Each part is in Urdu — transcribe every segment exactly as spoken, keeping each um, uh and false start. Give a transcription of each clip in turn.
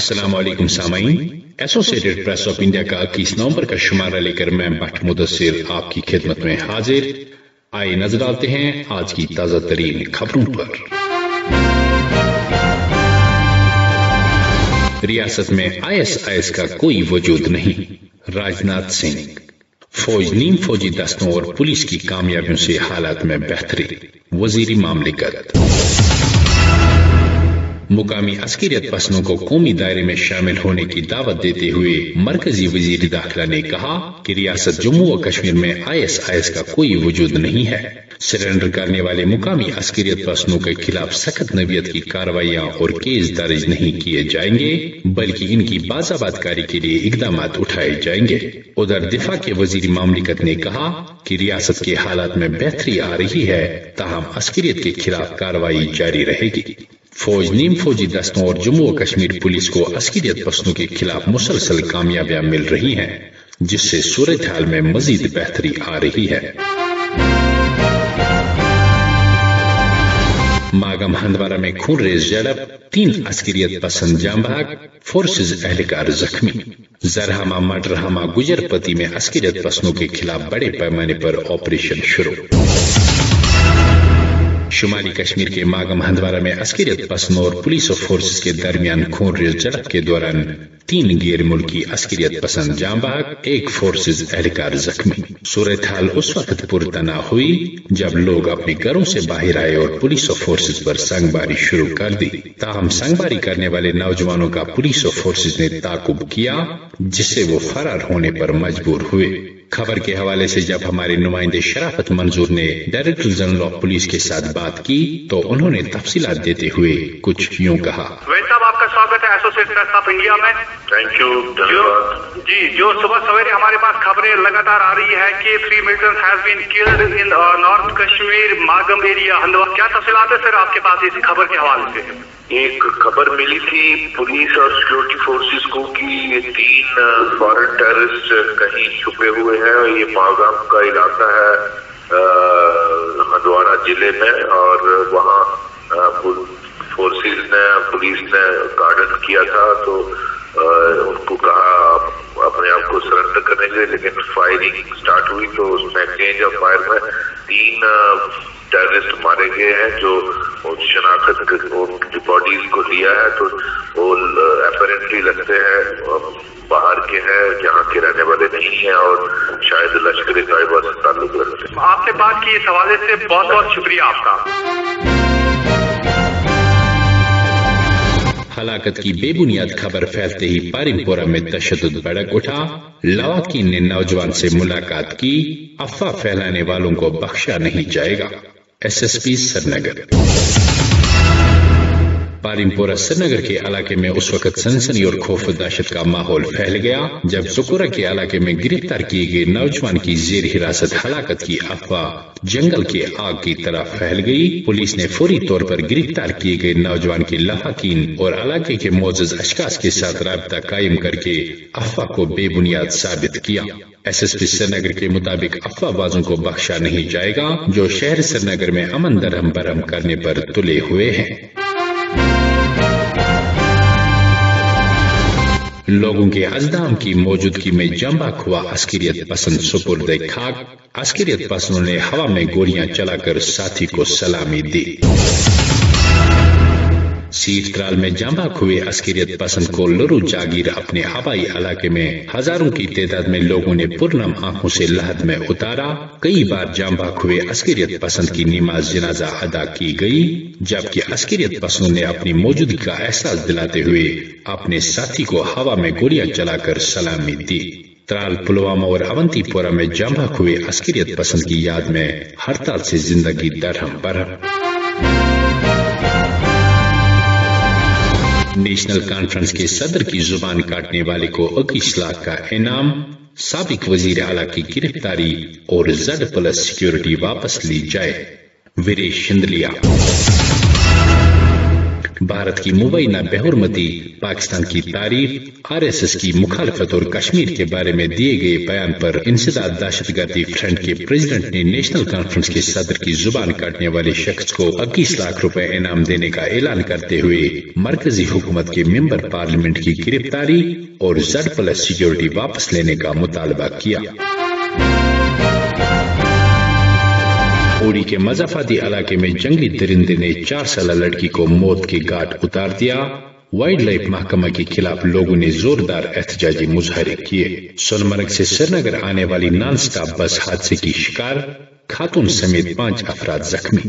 السلام علیکم سامعین، ایسوسیٹڈ پریس آف انڈیا کا اکیس نومبر کا شمارہ لے کر میں بٹ مدثر آپ کی خدمت میں حاضر۔ آئے نظر ڈالتے ہیں آج کی تازہ ترین خبروں پر۔ ریاست میں آئی ایس آئی ایس کا کوئی وجود نہیں، راجناتھ سنگھ۔ فوج، نیم فوجی دستوں اور پولیس کی کامیابیوں سے حالات میں بہتری، وزیر مملکت۔ مقامی عسکریت پسندوں کو قومی دائرے میں شامل ہونے کی دعوت دیتے ہوئے مرکزی وزیر داخلہ نے کہا کہ ریاست جموں و کشمیر میں آئی ایس آئی ایس کا کوئی وجود نہیں ہے۔ سرنڈر کرنے والے مقامی عسکریت پسندوں کے خلاف سخت نوعیت کی کارروائیاں اور کیس درج نہیں کیے جائیں گے، بلکہ ان کی باضابط کاری کے لیے اقدامات اٹھائے جائیں گے۔ ادھر دفاع کے وزیر مملکت نے کہا کہ ریاست کے حالات میں بہتری آ رہی ہے، تاہم عسکریت کے خلاف کارروائی جاری رہے گی۔ فوج، نیم فوجی دستوں اور جموں و کشمیر پولیس کو عسکریت پسندوں کے خلاف مسلسل کامیابیاں مل رہی ہیں، جس سے صورتحال میں مزید بہتری آ رہی ہے۔ ماگم ہندوارہ میں خون ریز جھڑپ، تین عسکریت پسند جاں بحق، فورسز اہلکار زخمی۔ زرہامہ مڈرہامہ گجر پتی میں عسکریت پسندوں کے خلاف بڑے پیمانے پر آپریشن شروع۔ شمالی کشمیر کے ماگم ہندوارہ میں عسکریت پسندوں اور پولیس و فورسز کے درمیان خون ریز جھڑپ کے دوران تین غیر ملکی عسکریت پسند جاں بحق، ایک فورسز اہلکار زخمی۔ صورتحال اس وقت پرتناؤ ہوئی جب لوگ اپنے گھروں سے باہر آئے اور پولیس و فورسز پر سنگ باری شروع کر دی، تاہم سنگ باری کرنے والے نوجوانوں کا پولیس و فورسز نے تعاقب کیا، جس سے وہ فرار ہونے پر مجبور ہوئے۔ خبر کے حوالے سے جب ہمارے نمائندے شرافت منظور نے ڈائریکٹر جنرل آف پولیس کے ساتھ بات کی تو انہوں نے تفصیلات دیتے ہوئے کچھ یوں کہا۔ وین صاحب، آپ کا سواگت ہے ایسوسیٹڈ پریس آف انڈیا میں۔ تھینک یو، دھنیواد۔ جی، جو صبح سویرے ہمارے پاس خبریں لگاتار آ رہی ہے کہ three militants has been killed in north Kashmir Magam area Handwara, کیا تفصیلات ہے سر آپ کے پاس اس خبر کے حوالے سے؟ ایک خبر ملی تھی پولیس اور سیکورٹی فورسز کو کہ یہ تین فارن ٹیررسٹ کہیں چھپے ہوئے ہیں، یہ ماگم کا علاقہ ہے ہندوارہ ضلع میں، اور وہاں فورسز نے پولیس نے گارڈن کیا تھا، تو ان کو کہا اپنے آپ کو سرنڈر کرنے کے لیے، لیکن فائرنگ سٹارٹ ہوئی تو اس میں ایکسچینج آف فائر میں تین ٹیررسٹ مارے گئے ہیں، جو شناخت ان کی باڈیز کو لیا ہے تو وہ اپیرنٹلی لگتے ہیں باہر کے ہیں، جہاں کے رہنے والے نہیں ہیں، اور شاید لشکر طیبہ سے تعلق رکھتے ہیں۔ آپ نے بات کی اس حوالے سے بہت بہت شکریہ آپ کا۔ ہلاکت کی بے بنیاد خبر پھیلتے ہی پارم پورہ میں تشدد بھڑک اٹھا، لواحقین نے نوجوان سے ملاقات کی، افواہ پھیلانے والوں کو بخشا نہیں جائے گا، S S P Srinagar. Parimpora Srinagar کے علاقے میں اس وقت سنسنی اور خوف و دہشت کا ماحول پھیل گیا جب زکورہ کے علاقے میں گرفتار کیے گئے نوجوان کی زیر حراست ہلاکت کی افواہ جنگل کے آگ کی طرح پھیل گئی۔ پولیس نے فوری طور پر گرفتار کیے گئے نوجوان کے لواحقین اور علاقے کے معزز اشخاص کے ساتھ رابطہ قائم کر کے افواہ کو بے بنیاد ثابت کیا۔ ایس ایس پی سرینگر کے مطابق افواہ بازوں کو بخشا نہیں جائے گا جو شہر سرینگر میں امن درہم برہم کرنے پر تلے ہوئے ہیں۔ لوگوں کے ازدحام کی موجودگی میں جاں بحق ہوا عسکریت پسند سپرد خاک، عسکریت پسندوں نے ہوا میں گولیاں چلا کر ساتھی کو سلامی دی۔ سیٹ ترال میں جاں بحق ہوئے عسکریت پسند کو لرو جاگیر اپنے آبائی علاقے میں ہزاروں کی تعداد میں لوگوں نے پرنم آنکھوں سے لحد میں اتارا۔ کئی بار جاں بحق ہوئے عسکریت پسند کی نماز جنازہ ادا کی گئی، جبکہ عسکریت پسندوں نے اپنی موجودگی کا احساس دلاتے ہوئے اپنے ساتھی کو ہوا میں گولیاں چلا کر سلامی دی۔ ترال، پلوامہ اور اونتی پورہ میں جاں بحق ہوئے عسکریت پسند کی یاد میں ہڑتال سے زندگی درہم برہم۔ نیشنل کانفرنس کے صدر کی زبان کاٹنے والے کو اکیس لاکھ کا انعام، سابق وزیر اعلیٰ کی گرفتاری اور زڈ پلس سیکیورٹی واپس لی جائے، وریش شندلیا۔ भारत की मुबैना बेहुरमती, पाकिस्तान की तारीफ, आर एस एस की मुखालफत और कश्मीर के बारे में दिए गए बयान पर इंसदाद दहशतगर्दी फ्रंट के प्रेसिडेंट ने नेशनल कॉन्फ्रेंस के सदर की जुबान काटने वाले शख्स को इक्कीस लाख रुपए इनाम देने का ऐलान करते हुए मरकजी हुकूमत के मेंबर पार्लियामेंट की गिरफ्तारी और जेड प्लस सिक्योरिटी वापस लेने का मुतालबा किया। उड़ी के मजाफाती इलाके में जंगली दरिंदे ने चार साल लड़की को मौत के घाट उतार दिया। वाइल्ड लाइफ महकमा के खिलाफ लोगों ने जोरदार एहतजाजी मुजाहरे किए। सोनमर्ग से श्रीनगर आने वाली नॉन स्टॉप बस हादसे की शिकार, खातून समेत पांच अफराद जख्मी।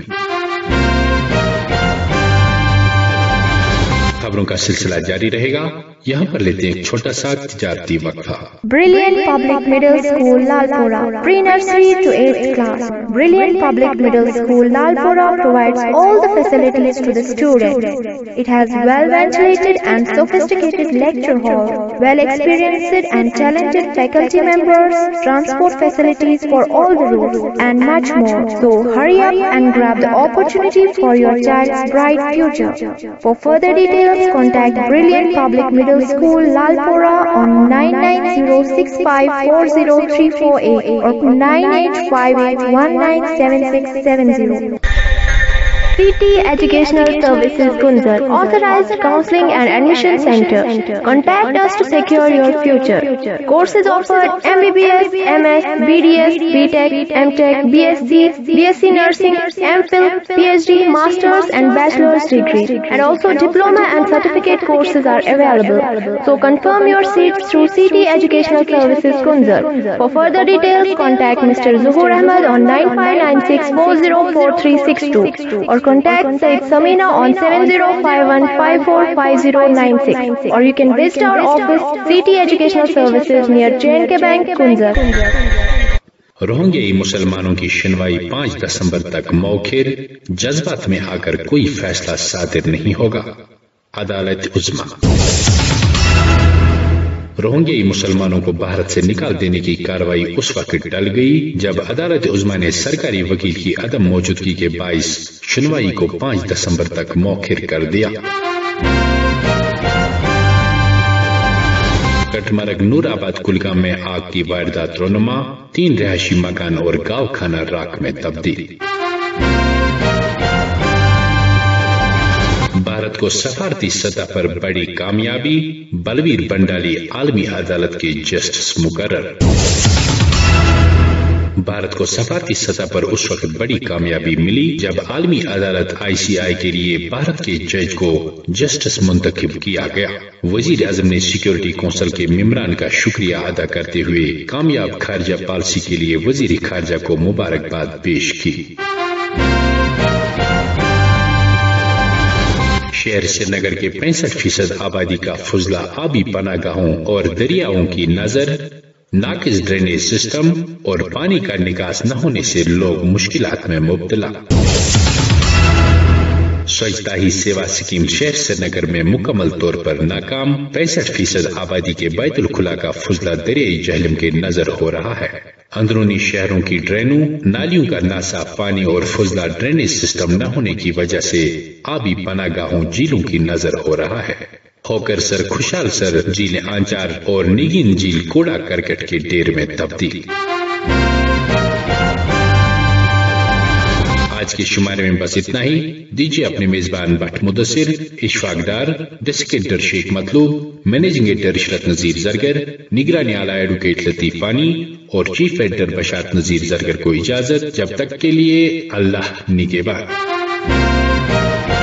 खबरों का सिलसिला जारी रहेगा, यहाँ पर लेते हैं एक छोटा सा तिजारती वक्फा। Brilliant Public Middle School, Lalpura, pre-nursery to eighth class. Brilliant Public Middle School, Lalpura provides all the facilities to the student. It has well-ventilated and sophisticated lecture hall, well-experienced and talented faculty members, transport facilities for all the routes, and much more. So hurry up and grab the opportunity for your child's bright future. For further details, contact Brilliant Public Middle School, Lalpura on nine nine zero six five four zero three four eight or nine eight five eight one nine seven six seven zero. C T Educational Services Gunjar, authorized counseling and admission center. Contact us to secure your future. Courses offered: M B B S, M S, B D S, B Tech, M Tech, B S c, B S c Nursing, M Phil, P H D, Masters and Bachelor's degree. And also diploma and certificate courses are available. So confirm your seats through C T Educational Services Gunjar. For further details, contact Mister Zuhur Ahmed on nine five nine six four zero four three six two or contact Said Samina on seven zero five one five four five zero nine six, or you can visit our office, C T Educational Services near J N K Bank, Kunjar. रोहिंग्याई मुसलमानों की सुनवाई पाँच दिसंबर तक मौखिर, जज्बात में आकर कोई फैसला सादिर नहीं होगा। अदालत उज़्मा। रोहिंग्याई मुसलमानों को भारत से निकाल देने की कार्रवाई उस वक्त टल गई जब अदालत उज़्मा ने सरकारी वकील की अदम मौजूदगी के बाइस सुनवाई को पाँच दिसंबर तक मौखिर कर दिया। कटमरग नूराबाद कुलगाम में आग की वारदात रोनुमा, तीन रिहायशी मकान और गांव खाना राख में तब्दील। भारत को सफारती सतह पर बड़ी कामयाबी, बलवीर बंडाली आलमी अदालत के जस्टिस मुकर्रर। भारत को सफारती सतह पर उस वक्त बड़ी कामयाबी मिली जब आलमी अदालत आई सी आई के लिए भारत के जज को जस्टिस मुंतखब किया गया। वजीर आजम ने सिक्योरिटी काउंसिल के मेंबरान का शुक्रिया अदा करते हुए कामयाब खारजा पॉलिसी के लिए वजीर खारजा को मुबारकबाद पेश की। शहर श्रीनगर के पैंसठ फीसद आबादी का फुजला आबी पनागाहों और दरियाओं की नजर, नाकिस ड्रेनेज सिस्टम और पानी का निकास न होने से लोग मुश्किलात में मुब्तला। स्वच्छता ही सेवा स्कीम शहर श्रीनगर में मुकम्मल तौर पर नाकाम, पैंसठ फीसद आबादी के बैतुल खुला का फुजला दरियाई जहलम के नजर हो रहा है। अंदरूनी शहरों की ड्रेनों, नालियों का नासाफ पानी और फुजला ड्रेनेज सिस्टम न होने की वजह से आबी पनागाहों झीलों की नजर हो रहा है। होकर सर खुशहाल सर झील आंचार और निगिन झील कूड़ा करकट के ढेर में तब्दील। आज के शुमारे में बस इतना ही। दीजिए अपने मेजबान Bhat Mudassir, Ishfaq Dar, desk editor Sheikh Matloob, managing editor Ishrat Nazir Zargar, निगरानी आला एडवोकेट लतीफ पानी और चीफ एडिटर बशारत नजीर जरगर को इजाजत। जब तक के लिए अल्लाह निगहबान।